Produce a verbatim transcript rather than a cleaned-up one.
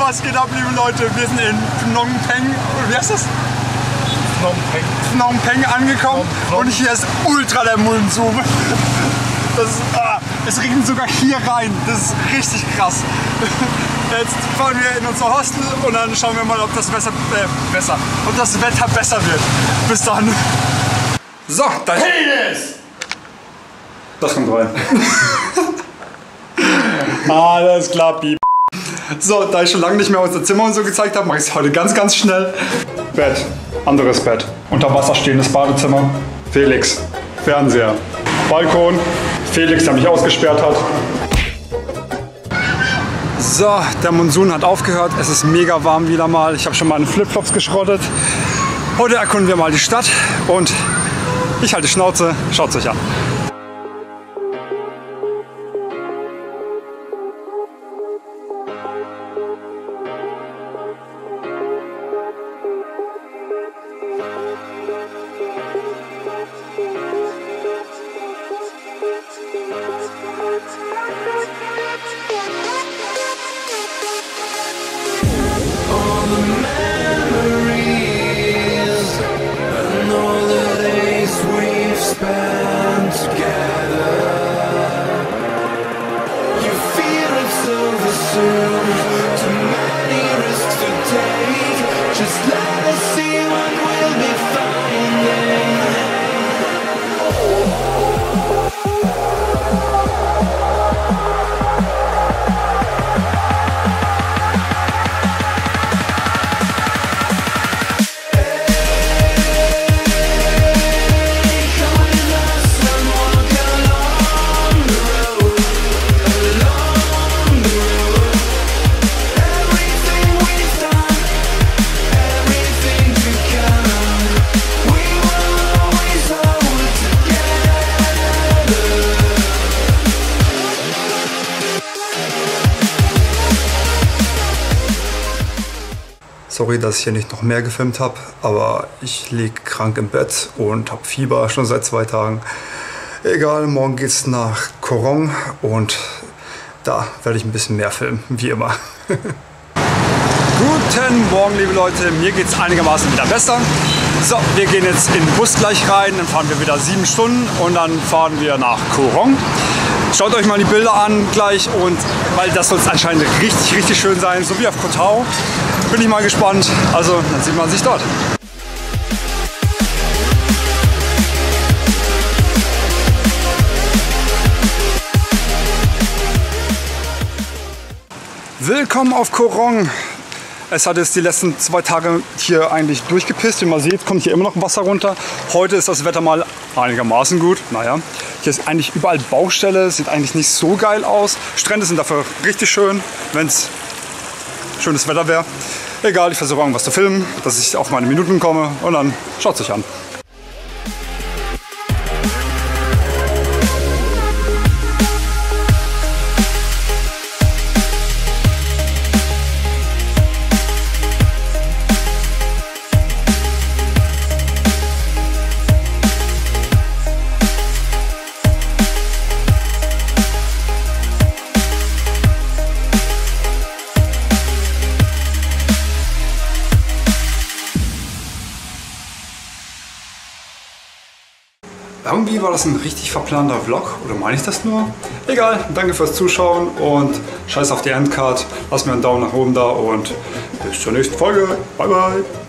Was geht ab, liebe Leute? Wir sind in Phnom Penh, wie heißt das? Phnom Penh. Phnom Penh angekommen Phnom. Und hier ist ultra der Mullenzoom. Das ist, ah, es regnet sogar hier rein. Das ist richtig krass. Jetzt fahren wir in unser Hostel und dann schauen wir mal, ob das Wetter, äh, besser, ob das Wetter besser wird. Bis dann. So, da Penis! Das kommt rein. Alles klar, Piep. So, da ich schon lange nicht mehr unser Zimmer und so gezeigt habe, mache ich es heute ganz, ganz schnell. Bett, anderes Bett, unter Wasser stehendes Badezimmer, Felix, Fernseher, Balkon, Felix, der mich ausgesperrt hat. So, der Monsun hat aufgehört, es ist mega warm wieder mal. Ich habe schon meine Flipflops geschrottet. Heute erkunden wir mal die Stadt und ich halte Schnauze, schaut es euch an. Sorry, dass ich hier nicht noch mehr gefilmt habe, aber ich liege krank im Bett und habe Fieber schon seit zwei Tagen. Egal, morgen geht's nach Koh Rong und da werde ich ein bisschen mehr filmen, wie immer. Guten Morgen, liebe Leute, mir geht's einigermaßen wieder besser. So, wir gehen jetzt in den Bus gleich rein, dann fahren wir wieder sieben Stunden und dann fahren wir nach Koh Rong. Schaut euch mal die Bilder an gleich und weil das soll es anscheinend richtig, richtig schön sein, so wie auf Koh Tao. Bin ich mal gespannt, also dann sieht man sich dort. Willkommen auf Koh Rong. Es hat jetzt die letzten zwei Tage hier eigentlich durchgepisst. Wie man sieht, kommt hier immer noch Wasser runter. Heute ist das Wetter mal einigermaßen gut. Naja, hier ist eigentlich überall Baustelle. Sieht eigentlich nicht so geil aus. Strände sind dafür richtig schön, wenn es schönes Wetter wäre. Egal, ich versuche irgendwas zu filmen, dass ich auf meine Minuten komme und dann schaut es euch an. Irgendwie war das ein richtig verplanter Vlog, oder meine ich das nur? Egal, danke fürs Zuschauen und scheiß auf die Endcard. Lasst mir einen Daumen nach oben da und bis zur nächsten Folge. Bye bye!